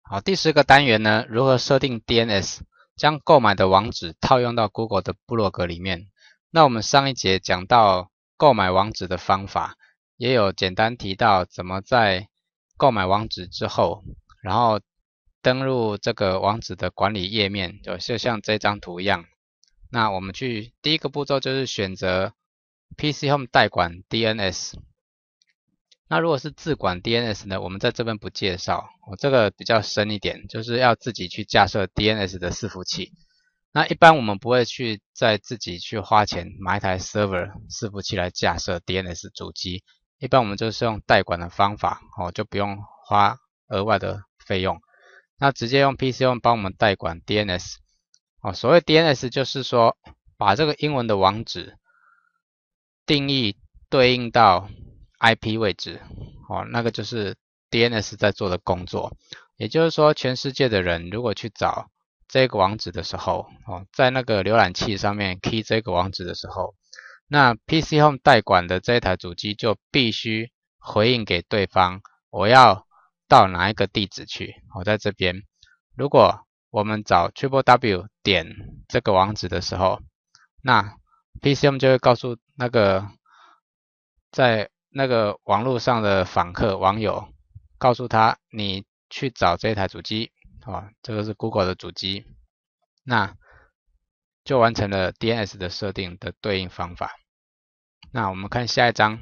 好，第10个单元呢，如何设定 DNS， 将购买的网址套用到 Google 的部落格里面。那我们上一节讲到购买网址的方法，也有简单提到怎么在购买网址之后，然后登录这个网址的管理页面，就像这张图一样。那我们去第一个步骤就是选择 PC Home 代管 DNS。那如果是自管 DNS 呢，我们在这边不介绍，这个比较深一点，就是要自己去架设 DNS 的伺服器。那一般我们不会去再自己去花钱买一台 server 伺服器来架设 DNS 主机，一般我们就是用代管的方法，就不用花额外的费用。那直接用 PC Home 帮我们代管 DNS。所谓 DNS 就是说把这个英文的网址定义对应到 IP 位置，那个就是 DNS 在做的工作。也就是说，全世界的人如果去找这个网址的时候，在那个浏览器上面 key 这个网址的时候，那 PC Home 代管的这一台主机就必须回应给对方，我要到哪一个地址去。在这边，如果我们找 www 点这个网址的时候，那 PC Home 就会告诉那个在那个网络上的访客网友，告诉他你去找这台主机，这个是 Google 的主机，那就完成了 DNS 的设定的对应方法。那我们看下一章。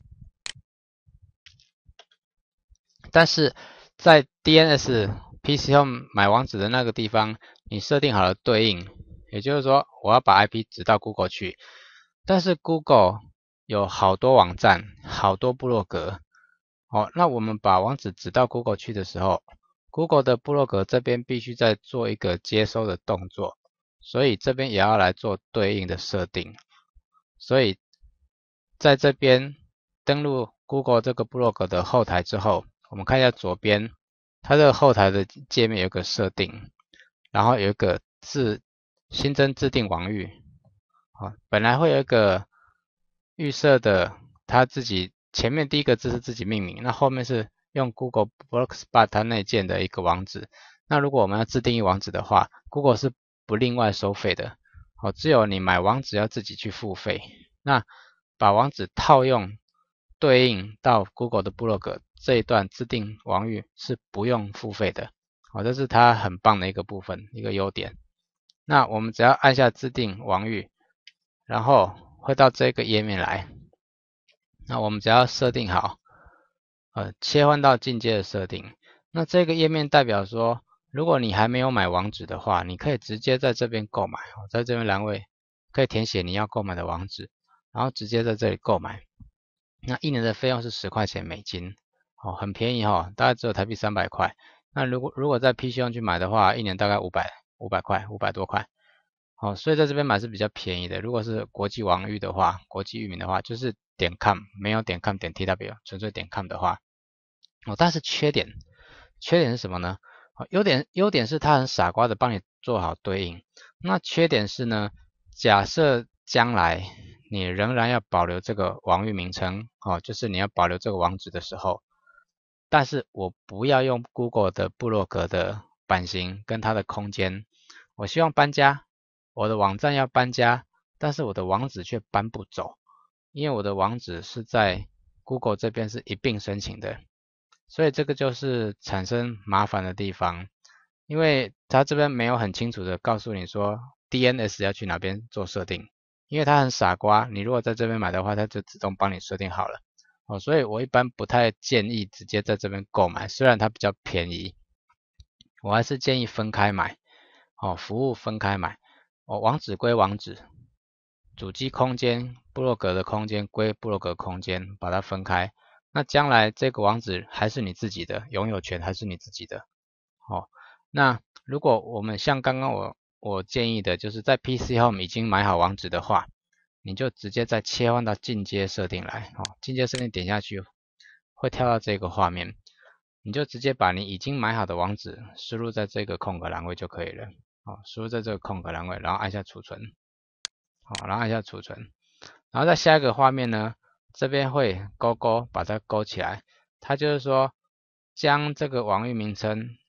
但是在 DNS PC Home 买网址的那个地方，你设定好了对应，也就是说我要把 IP 指到 Google 去，但是 Google 有好多网站，好多部落格，那我们把网址指到 Google 去的时候， Google 的部落格这边必须再做一个接收的动作，所以这边也要来做对应的设定。所以在这边登录 Google 这个部落格的后台之后，我们看一下左边，它这个后台的界面有个设定，然后有一个新增自定网域，本来会有一个预设的，它自己前面第一个字是自己命名，那后面是用 Google Blogspot 它内建的一个网址。那如果我们要自定义网址的话， Google 是不另外收费的，只有你买网址要自己去付费。那把网址套用对应到 Google 的部落格这一段自定网域是不用付费的，这是它很棒的一个部分，一个优点。那我们只要按下自定网域，然后会到这个页面来，那我们只要设定好，切换到进阶的设定。那这个页面代表说，如果你还没有买网址的话，你可以直接在这边购买，在这边栏位可以填写你要购买的网址，然后直接在这里购买。那一年的费用是10块钱美金，很便宜大概只有台币300块。那如果在 PC Home 去买的话，一年大概500块，500多块。所以在这边买是比较便宜的。如果是国际网域的话，国际域名的话，就是.com， 没有.com .tw， 纯粹.com 的话，但是缺点是什么呢？优点是它很傻瓜的帮你做好对应。那缺点是呢，假设将来你仍然要保留这个网域名称，就是你要保留这个网址的时候，但是我不要用 Google 的部落格的版型跟它的空间，我希望搬家，我的网站要搬家，但是我的网址却搬不走，因为我的网址是在 Google 这边是一并申请的，所以这个就是产生麻烦的地方，因为它这边没有很清楚的告诉你说 DNS 要去哪边做设定，因为它很傻瓜，你如果在这边买的话，它就自动帮你设定好了，所以我一般不太建议直接在这边购买，虽然它比较便宜，我还是建议分开买，服务分开买，网址归网址，主机空间、部落格的空间归部落格空间，把它分开。那将来这个网址还是你自己的，拥有权还是你自己的。那如果我们像刚刚我建议的，就是在 PC Home 已经买好网址的话，你就直接再切换到进阶设定来，进阶设定点下去会跳到这个画面，你就直接把你已经买好的网址输入在这个空格栏位就可以了，输入在这个空格栏位，然后按下储存，然后按下储存，然后在下一个画面呢，这边会把它勾起来，它就是说将这个网域名称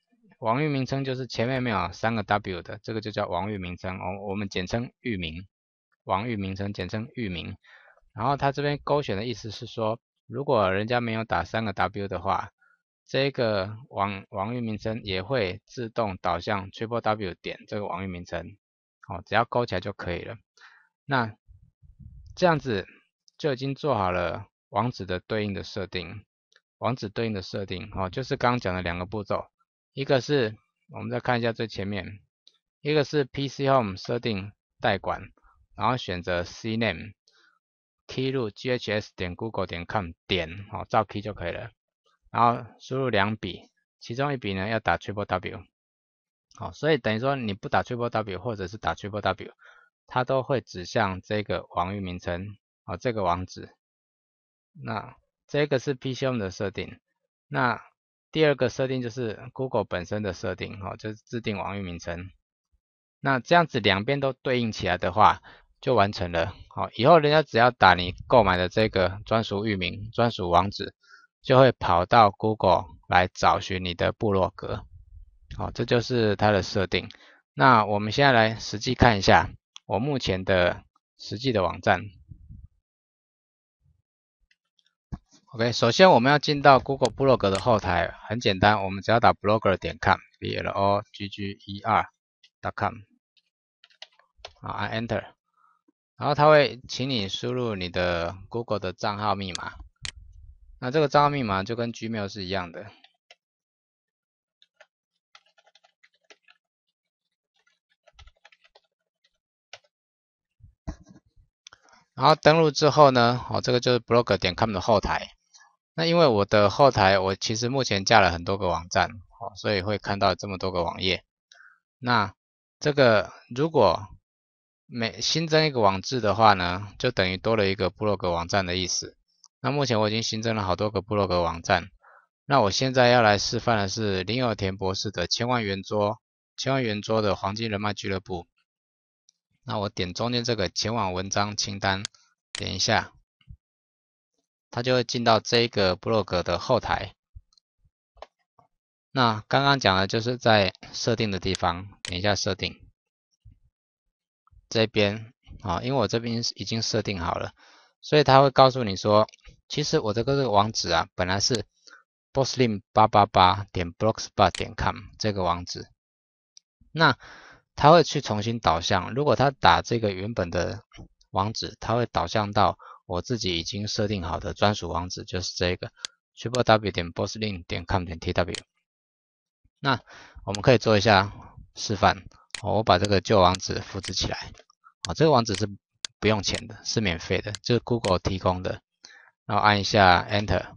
网域名称就是前面没有3个 W 的，这个就叫网域名称，我们简称域名。网域名称简称域名。然后它这边勾选的意思是说，如果人家没有打3个 W 的话，这个网域名称也会自动导向 www 点这个网域名称。只要勾起来就可以了。那这样子就已经做好了网址的对应的设定。网址对应的设定，就是刚刚讲的2个步骤。一个是我们再看一下最前面，一个是 PC Home 设定代管，然后选择 CNAME， key 入 ghs.google.com 点，照 key 就可以了。然后输入2笔，其中一笔呢要打 www。所以等于说你不打 www 或者是打 www， 它都会指向这个网域名称，这个网址。那这个是 PC Home 的设定。那第二个设定就是 Google 本身的设定，就是自定网域名称。那这样子两边都对应起来的话，就完成了。以后人家只要打你购买的这个专属域名、专属网址，就会跑到 Google 来找寻你的部落格。这就是它的设定。那我们现在来实际看一下我目前的实际的网站。OK， 首先我们要进到 Google 部落格的后台，很简单，我们只要打 blogger.com，blogger.com， 按 Enter， 然后它会请你输入你的 Google 的账号密码。那这个账号密码就跟 Gmail 是一样的。然后登录之后呢，这个就是 blogger.com 的后台。那因为我的后台我其实目前架了很多个网站，所以会看到这么多个网页。那这个如果每新增一个网址的话呢，就等于多了一个部落格网站的意思。那目前我已经新增了好多个部落格网站。那我现在要来示范的是林有田博士的千万圆桌的黄金人脉俱乐部。那我点中间这个前往文章清单，点一下，它就会进到这个部落格的后台。那刚刚讲的就是在设定的地方，点一下设定。这边因为我这边已经设定好了，所以它会告诉你说，其实我这个网址本来是 bosslim888.blogspot.com 这个网址。那它会去重新导向，如果他打这个原本的网址，它会导向到我自己已经设定好的专属网址，就是这个 www.bosslim.com.tw。那我们可以做一下示范，我把这个旧网址复制起来。这个网址是不用钱的，是免费的，就是 Google 提供的。然后按一下 Enter，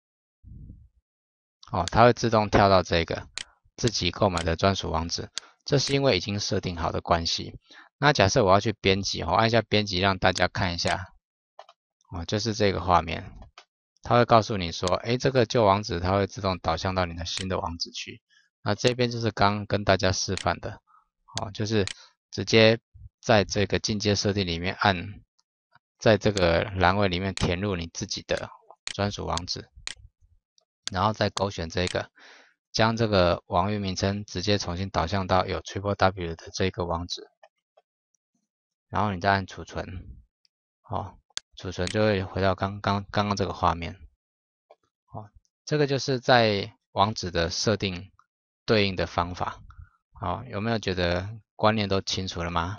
它会自动跳到这个自己购买的专属网址。这是因为已经设定好的关系。那假设我要去编辑，按一下编辑让大家看一下，就是这个画面，它会告诉你说，这个旧网址它会自动导向到你的新的网址去。那这边就是刚跟大家示范的，就是直接在这个进阶设定里面在这个栏位里面填入你自己的专属网址，然后再勾选这个。将这个网域名称直接重新导向到有 www 的这个网址，然后你再按储存，储存就会回到刚刚这个画面。这个就是在网址的设定对应的方法。有没有觉得观念都清楚了吗？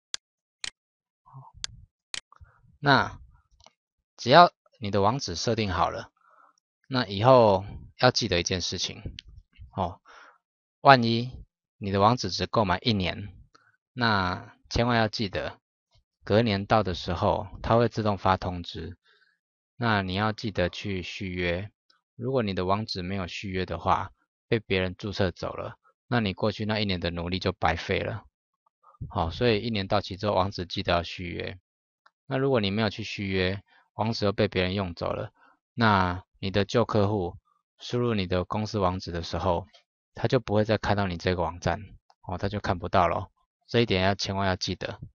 那只要你的网址设定好了，那以后要记得一件事情。万一你的网址只购买1年，那千万要记得，隔年到的时候，它会自动发通知。那你要记得去续约。如果你的网址没有续约的话，被别人注册走了，那你过去那1年的努力就白费了。所以1年到期之后，网址记得要续约。那如果你没有去续约，网址又被别人用走了，那你的旧客户输入你的公司网址的时候，他就不会再看到你这个网站，他就看不到了。这一点千万要记得。